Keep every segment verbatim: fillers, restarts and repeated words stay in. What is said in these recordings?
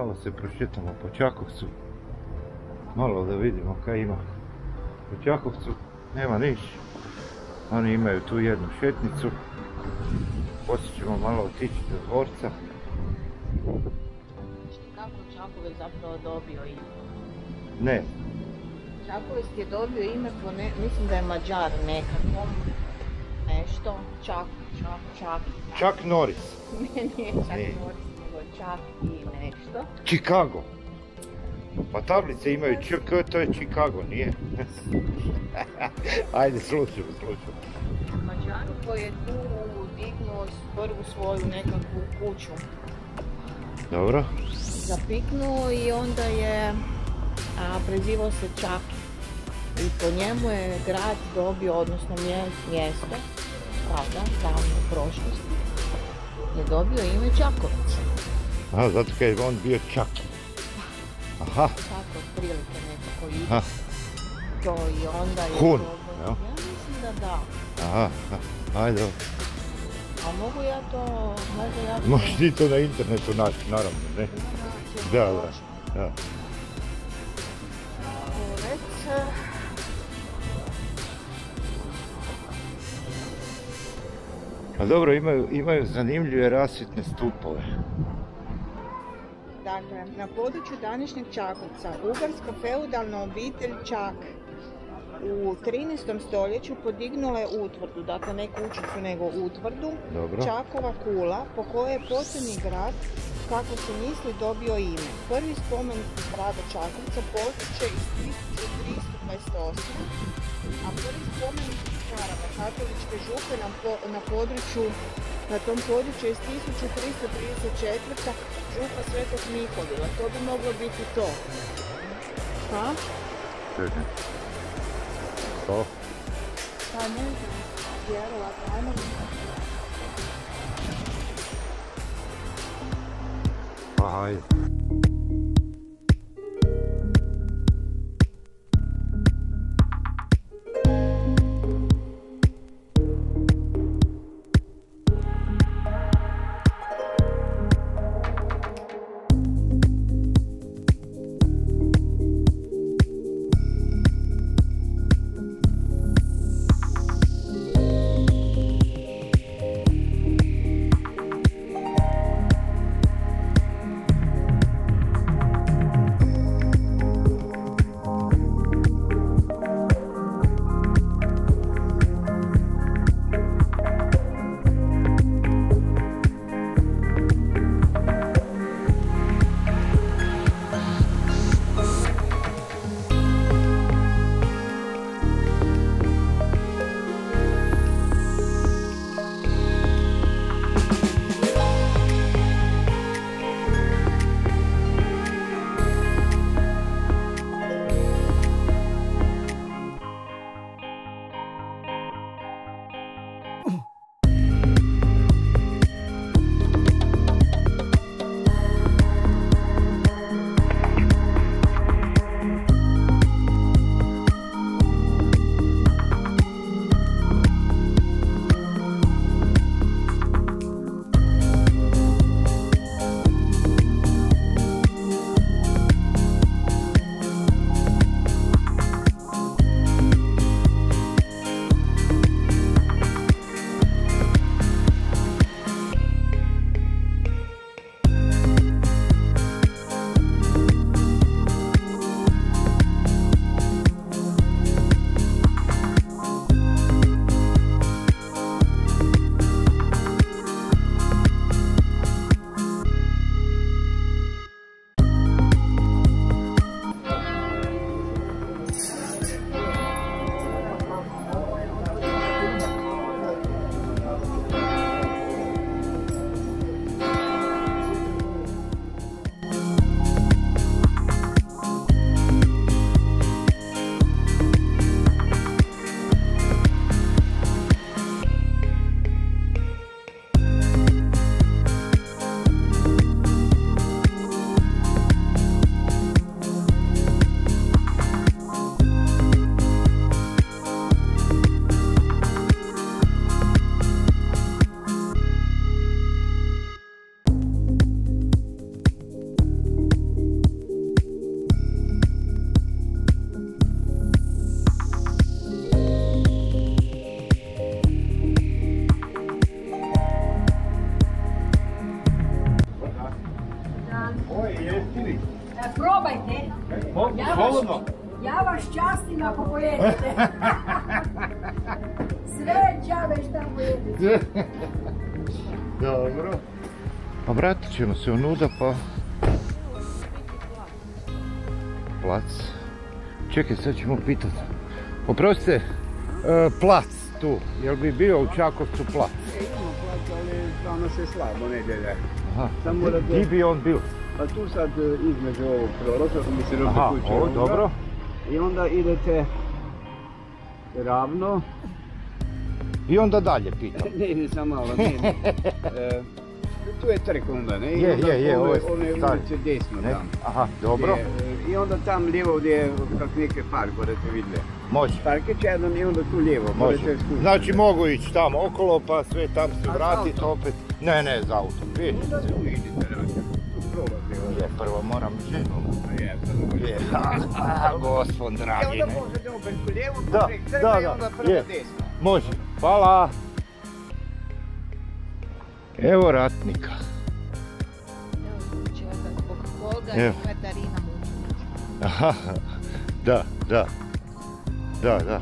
malo se prošetamo po Čakovcu. Malo da vidimo kaj ima. U Čakovcu nema niš. Oni imaju tu jednu šetnicu. Poslije ćemo malo otići do dvorca. Kako Čakovec zapravo dobio ime? Ne. Čakovec je dobio ime po ne, mislim da je Mađar nekakvom nešto, Čak, Čak, Čak. Chuck Norris. Ne, nije Chuck Norris, nego Čak i nešto. Chicago. Pa tablice imaju Č K, to je Chicago, nije? Ajde, slušamo, slušamo. Mađaru koji je tu dignuo prvu svoju nekakvu kuću. Dobro. Zapiknuo i onda je a, prezivao se Čak. I po njemu je grad dobio, odnosno mjesto, tada, davno u prošlosti, je dobio ime Čakovec. A, zato kad je on bio Čaki. Aha. Tako, otprilike nekako ide. Aha. To i onda je... Hun, dobro. jel? Ja mislim da da. Aha, ajde. A mogu ja to, mogu ja to... Možeš ti to na internetu naći, naravno, ne? Da, da, da. Čakovec... A dobro, imaju, imaju zanimljive rasvjetne stupove. Dakle, na području današnjeg Čakovca, ugarska feudalna obitelj Čak u trinaestom stoljeću podignula je utvrdu, dakle ne kućicu nego utvrdu, Dobro. Čakova kula, po kojoj je posljednji grad, kako se misli, dobio ime. Prvi spomen grada Čakovca potječe iz tisuću tristo dvadeset osme. A prvi spomen naravno katoličke župe na, po, na području, na tom području iz tisuću tristo trideset četvrte. župa Svetog Mihovila, to bi moglo biti to. Ha? Čekaj. To? Pa ne znam, vjerovatno, ajmo vidjeti. Pa hajde. Slobodno. Ja vas častim ako pojedete. Sve džabe šta pojedete. Dobro. Pa vratit ćemo se onuda pa... Plac. Čekaj, sad ćemo pitat. Oprostite, plac tu, jel bi bio u Čakovcu plac? Imamo plac, ali stvarno se slabo nedjelje. Aha, gdje bi on bio? Pa tu sad između ovog prolaza, mi se Aha, ovo, dobro. I onda idete ravno. I onda dalje pitam. Ne, ne, samo malo, ne, ne. E, tu je trg onda, ne? Je, je, je, ovo je one stari. ulice desno Ne? tam. Aha, dobro. Je, I onda tam lijevo gdje je kak neke park, budete vidjeli. Može. Parkić jedan i onda tu lijevo, Može. budete skušati. Znači mogu ići tamo okolo pa sve tam se vratiti opet. Ne, ne, za auto. Piješ. Onda tu idete, radite. Tu prolazi. Je, prvo moram ženu. Je, sad Je, a, gospod dragi, I onda ne. možete opet po lijevo, Da, po prek da, trga i da, onda prvo je. desno. Može. Hvala. Evo ratnika. Zbog koga Evo. je Katarina Mučinić. Aha, da, da. Da, da.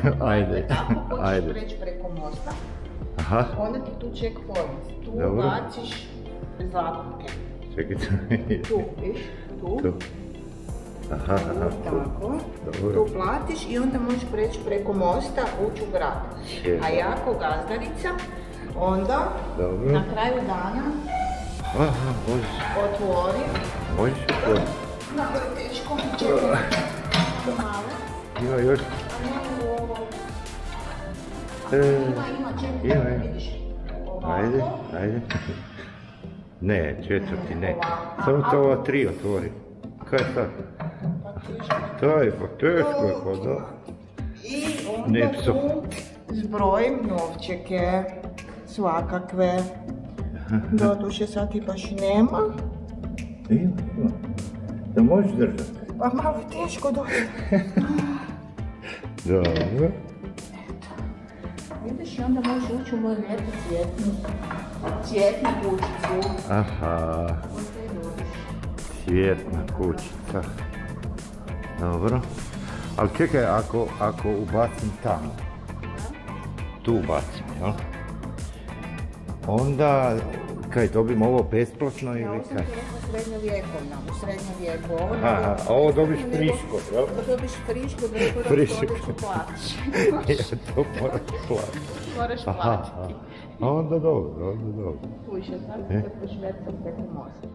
Ajde, Tako hoćeš ajde. preći preko mosta, Aha, onda ti tu checkpoint. Tu Dobro. baciš zakupke. čekajte. Tu, viš, tu. Tu. Aha, aha, tu. Tako. Dobro. Tu platiš i onda možeš preći preko mosta, ući u grad. Je. A ja ko gazdarica, onda Dobro. na kraju dana Aha, možeš, otvorim. možeš otvoriti. Mnogo je teško, čekaj. Malo. Ima još. A ne u ovo. E, Ima, ima, čekaj, ima, ima. vidiš. Ovako. Ajde, ajde. Ne, četvrti ne. Ovako. Samo to ova tri otvori. Kaj je sad? Pa teško. To je pa teško je, pa da. I onda Ne pso. tu zbrojim novčeke, svakakve. Doduše sad ih baš nema. Ima, ima. Da možeš držati. Pa malo je teško doći. Dobro. Vidiš i onda možeš ući u moju lijepu cvjetnu, cvjetnu kućicu. Aha, cvjetna kućica. Dobro. Ali čekaj, ako, ako ubacim tamo, tu ubacim, jel? Onda, kaj, dobim ovo besplatno Ja ili ovo sam kaj? ti rekla srednjovjekovna, u srednjem vijeku. Ovo ne Aha, dobiš- a ovo dobiš ne friško, jel? Ovo dobiš friško, da je prvo Friško. stoljeću platiš. Ja to moram platiti. Moraš Aha, aha. platiti. A onda dobro, onda dobro. Kuće, sad E? se pošvercam preko mosta.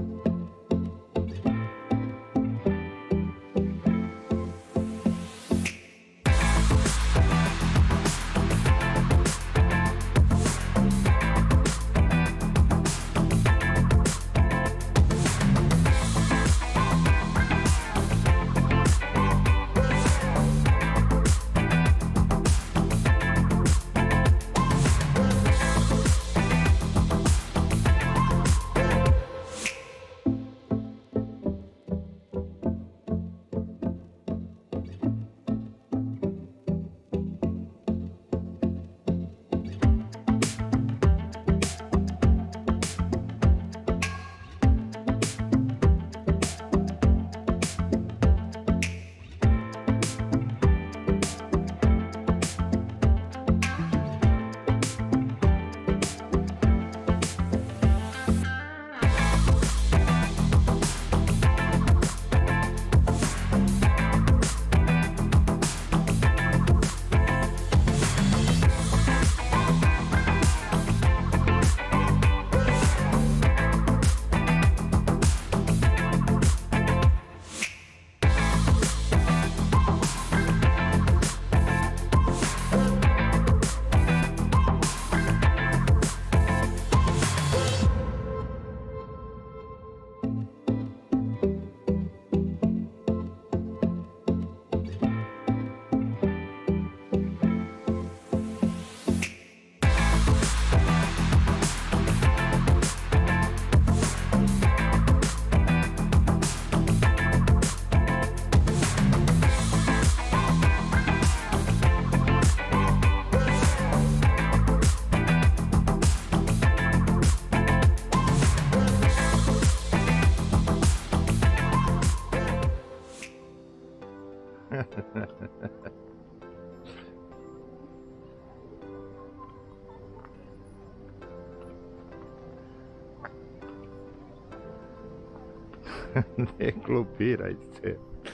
Ne klupiraj se.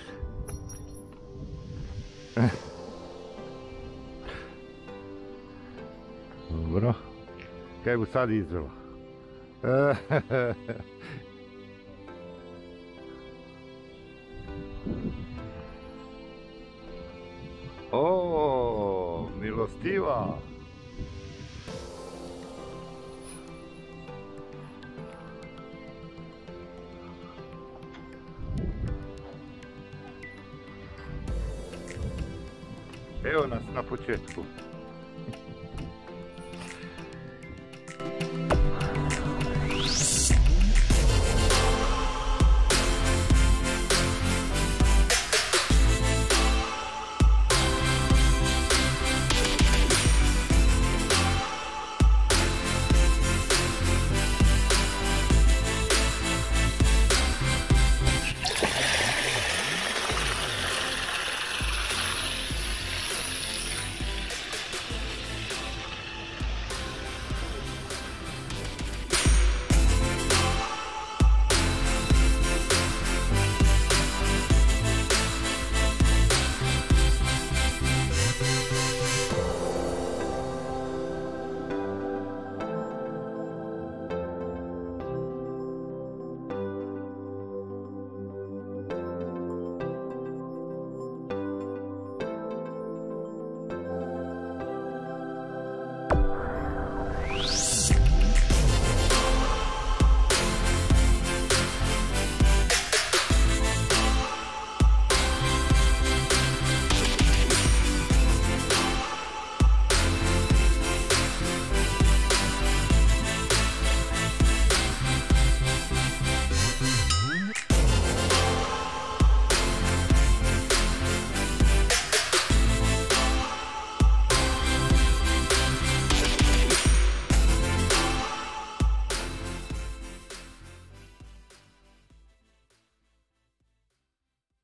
Dobro. Kaj bu sad izvela? O, milostiva. Evo nas na početku.